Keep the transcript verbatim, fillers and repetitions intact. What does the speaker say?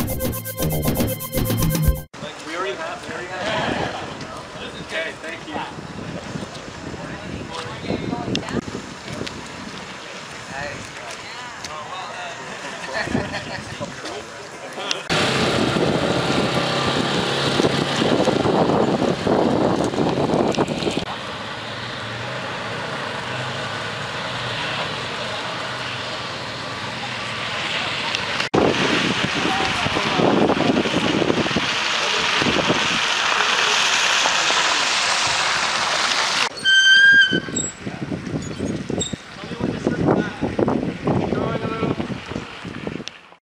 We already have, we already have. Okay, thank you. Hey.